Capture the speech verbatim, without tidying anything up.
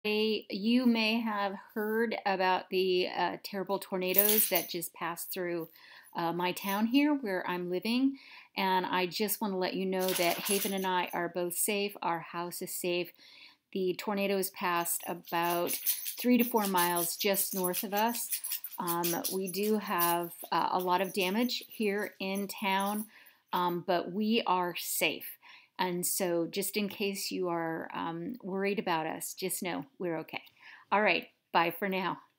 You may have heard about the uh, terrible tornadoes that just passed through uh, my town here where I'm living. And I just want to let you know that Haven and I are both safe. Our house is safe. The tornadoes passed about three to four miles just north of us. Um, we do have uh, a lot of damage here in town, um, but we are safe. And so, just in case you are um, worried about us, just know we're okay. All right, bye for now.